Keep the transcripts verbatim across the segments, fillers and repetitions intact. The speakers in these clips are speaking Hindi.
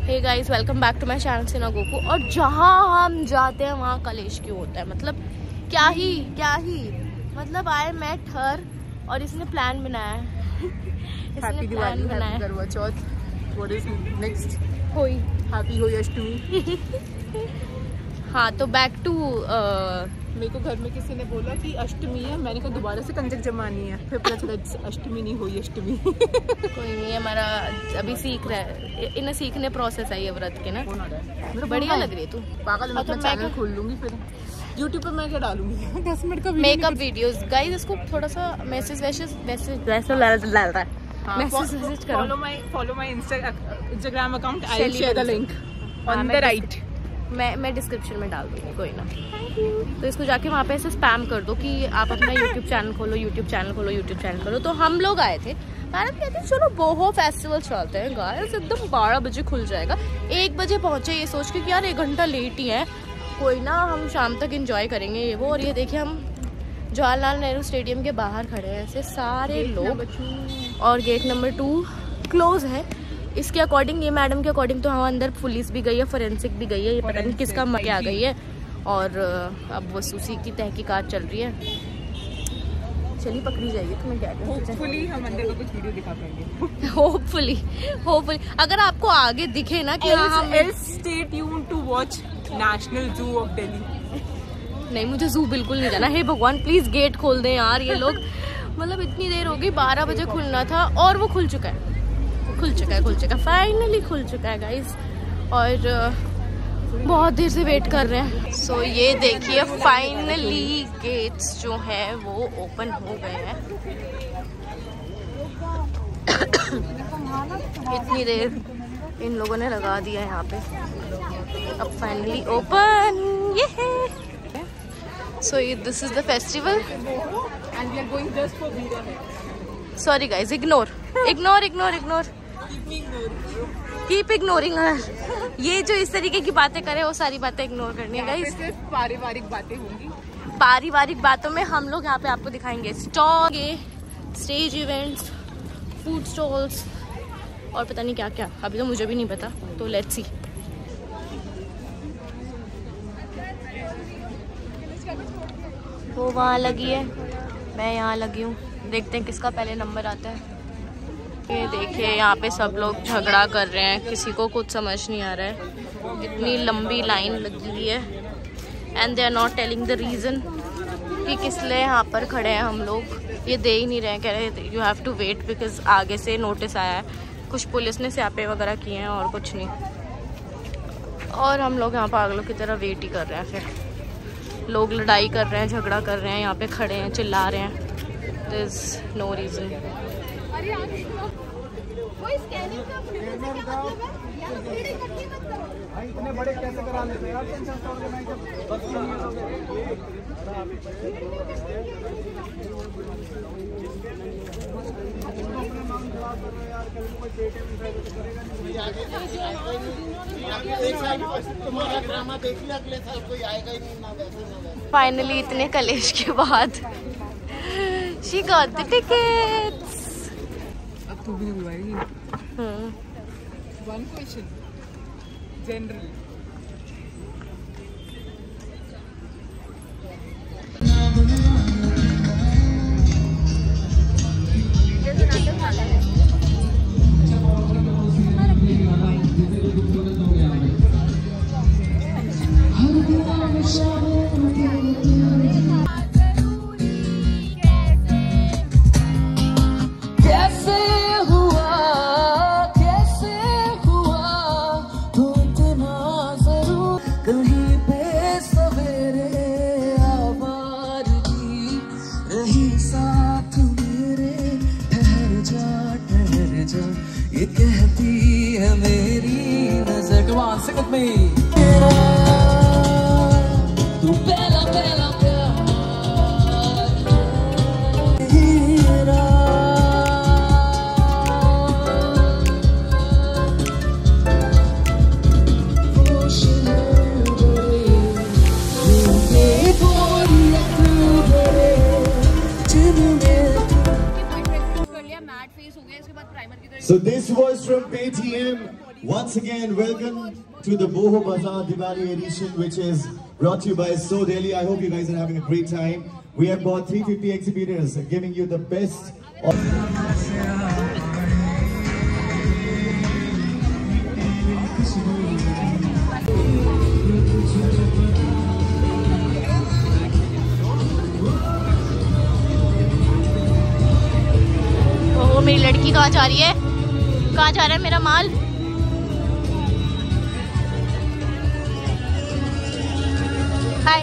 Hey guys, welcome back to my channel सिना गोकू। और जहाँ हम जाते हैं वहाँ कलेश क्यों होता है, मतलब क्या ही क्या ही मतलब आई मेट हर और इसने प्लान बनाया है। इसने प्लान बनाया है। Karva Chauth, what is next? Hoi, happy Hoi Ashtami. हाँ तो बैक टू मेरे को घर में किसी ने बोला कि अष्टमी है, मैंने कहा दोबारा से कंजक जमानी है, फिर पता चला अष्टमी नहीं हुई अष्टमी। कोई नहीं, हमारा अभी सीख रहा है, इन्हें सीखने प्रोसेस है ये व्रत के ना। बढ़िया लग रही है तू। पागल, मैं अपना चैनल खोल लूंगी फिर यूट्यूब पे। मैं क्या डालूंगी दस मिनट का मेकअप वीडियोस। गाइस इसको थोड़ा सा मैसेज वैसेज मैसेज वैसे डाल रहा है। मैसेज मैसेज करो। Follow my follow my Instagram account, I will share the link on the right. मैं मैं डिस्क्रिप्शन में डाल दूंगी, कोई ना। तो इसको जाके वहाँ पे ऐसे स्पैम कर दो कि आप अपना यूट्यूब चैनल खोलो, यूट्यूब चैनल खोलो, यूट्यूब चैनल खोलो। तो हम लोग आए थे, मैंने कहते हैं चलो बोहो फेस्टिवल चलते हैं गाइस, एकदम बारह बजे खुल जाएगा। एक बजे पहुँचे ये सोच के कि यार एक घंटा लेट ही है, कोई ना हम शाम तक एंजॉय करेंगे ये वो। और ये देखिए हम जवाहरलाल नेहरू स्टेडियम के बाहर खड़े हैं ऐसे सारे लोग, और गेट नंबर टू क्लोज है। इसके अकॉर्डिंग, ये मैडम के अकॉर्डिंग तो हाँ अंदर पुलिस भी गई है, फोरेंसिक भी गई है, ये पता नहीं किसका मजा आ गई है। और अब बस उसी की तहकीकात चल रही है। चलिए पकड़ी जाइए, तुम्हें क्या कहते हैं? होपफुली हम अंदर का कुछ वीडियो दिखा पाएंगे। होपफुली होपफुली अगर आपको आगे दिखे ना कि हम stay tuned to watch national zoo of Delhi. नहीं, मुझे जू बिल्कुल नहीं जाना। हे भगवान प्लीज गेट खोल दें यार ये लोग। मतलब इतनी देर हो गई, बारह बजे खुलना था और वो खुल चुका है, खुल चुका है खुल चुका है फाइनली खुल चुका है गाइस। और बहुत देर से वेट कर रहे हैं। सो so, ये देखिए फाइनली गेट्स जो हैं वो ओपन हो गए हैं। इतनी देर इन लोगों ने लगा दिया है यहाँ पे, अब फाइनली ओपन ये है। So this is the festival and we are going just for video. Sorry guys, ignore ignore ignore ignore keep ignoring her. ये जो इस तरीके की बातें करे वो सारी बातें इग्नोर करनी है गाइस। सिर्फ पारिवारिक बातें होंगी। पारिवारिक बातों में हम लोग यहाँ पे आपको दिखाएंगे stall, stage events, food stalls और पता नहीं क्या क्या, अभी तो मुझे भी नहीं पता। तो लेट्स सी। वो वहाँ लगी है, मैं यहाँ लगी हूँ, देखते हैं किसका पहले नंबर आता है। ये देखिए यहाँ पे सब लोग झगड़ा कर रहे हैं, किसी को कुछ समझ नहीं आ रहा है। इतनी लंबी लाइन लगी हुई है and they are not telling the reason कि किस लिए यहाँ पर खड़े हैं हम लोग। ये दे ही नहीं रहे हैं, कह रहे you have to wait because आगे से नोटिस आया है। कुछ पुलिस ने स्यापे वगैरह किए हैं और कुछ नहीं। और हम लोग यहाँ पागलों की तरह वेट ही कर रहे हैं। फिर लोग लड़ाई कर रहे हैं, झगड़ा कर रहे हैं, यहाँ पे खड़े हैं, चिल्ला रहे हैं। There is no reason. इतने बड़े कैसे करा लेते हैं यार? तुम्हारा ड्रामा देख लिया, अगले साल कोई आएगा ही नहीं ना वैसे ना वैसे। फाइनली इतने कलेश के बाद she got the tickets. अब तू भी नहीं बुलाएगी? हम्म। One question. General. ये कहती है मेरी नजर में तू पहला पहला So this was from Paytm. Once again, welcome to the Boho Bazaar Diwali edition, which is brought to you by So Delhi. I hope you guys are having a great time. We have got three hundred fifty exhibitors giving you the best of ओ मेरी लड़की कहाँ जा रही है? कहाँ जा रहा है मेरा माल? हाय।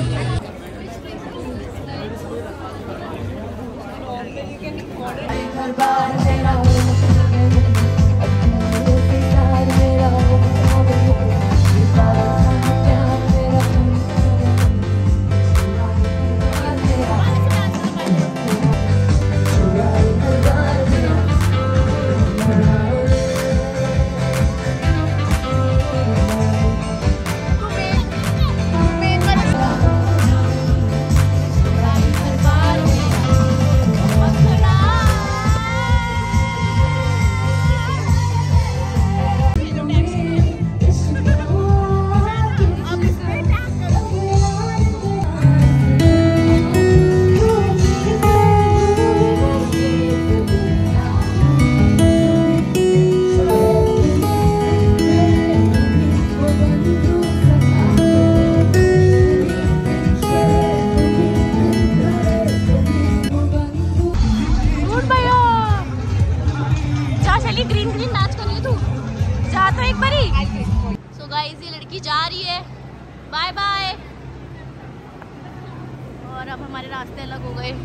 ग्रीन ग्रीन नाच कर रही है तू, जा तो एक बारी। सो गाइस, ये लड़की जा रही है, बाय बाय। और अब हमारे रास्ते अलग हो गए।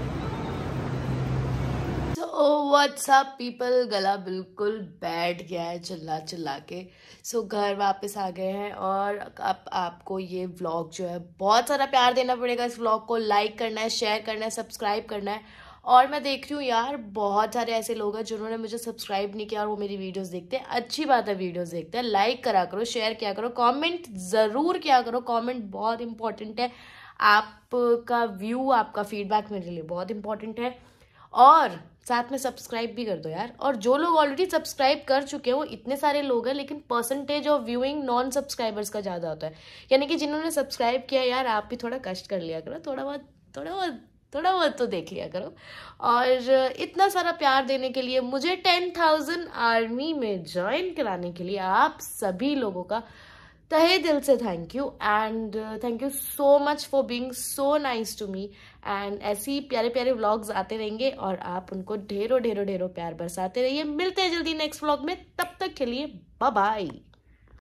सो व्हाट्स अप पीपल, गला बिल्कुल बैठ गया है चिल्ला चिल्ला के। सो so, घर वापस आ गए हैं और अब आपको ये व्लॉग जो है बहुत सारा प्यार देना पड़ेगा। इस व्लॉग को लाइक करना है, शेयर करना है, सब्सक्राइब करना है। और मैं देख रही हूँ यार बहुत सारे ऐसे लोग हैं जिन्होंने मुझे सब्सक्राइब नहीं किया और वो मेरी वीडियोस देखते हैं। अच्छी बात है, वीडियोस देखते हैं, लाइक करा करो, शेयर किया करो, कमेंट ज़रूर किया करो। कमेंट बहुत इंपॉर्टेंट है, आपका व्यू, आपका फीडबैक मेरे लिए बहुत इंपॉर्टेंट है। और साथ में सब्सक्राइब भी कर दो यार। और जो लोग ऑलरेडी सब्सक्राइब कर चुके हैं वो इतने सारे लोग हैं, लेकिन percentage of viewing non subscribers का ज़्यादा होता है। यानी कि जिन्होंने सब्सक्राइब किया यार, आप भी थोड़ा कष्ट कर लिया करो, थोड़ा बहुत थोड़ा बहुत थोड़ा बहुत तो देख लिया करो। और इतना सारा प्यार देने के लिए, मुझे टेन थाउजेंड आर्मी में ज्वाइन कराने के लिए आप सभी लोगों का तहे दिल से thank you. And thank you so much for being so nice to me. And ऐसे ही प्यारे प्यारे व्लॉग्स आते रहेंगे और आप उनको ढेरों ढेरों ढेरों प्यार बरसाते रहिए। मिलते हैं जल्दी नेक्स्ट व्लॉग में, तब तक के लिए बाय बाय।